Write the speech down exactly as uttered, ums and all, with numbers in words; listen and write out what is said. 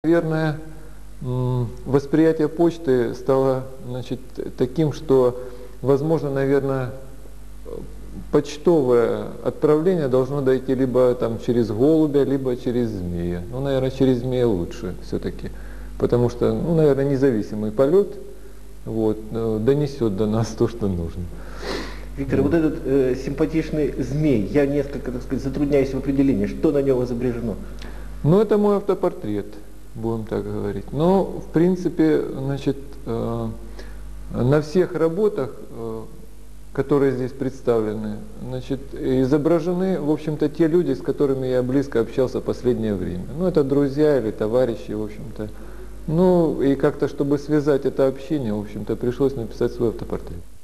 Наверное, восприятие почты стало, значит, таким, что, возможно, наверное, почтовое отправление должно дойти либо там через голубя, либо через змея. Ну, наверное, через змея лучше все-таки, потому что, ну, наверное, независимый полет вот, донесет до нас то, что нужно. Виктор, вот, вот этот э, симпатичный змей, я несколько, так сказать, затрудняюсь в определении, что на нем изображено? Ну, это мой автопортрет, будем так говорить. Но, в принципе, значит, э, на всех работах, э, которые здесь представлены, значит, изображены, в общем-то, те люди, с которыми я близко общался в последнее время. Ну, это друзья или товарищи, в общем-то. Ну, и как-то, чтобы связать это общение, в общем-то, пришлось написать свой автопортрет.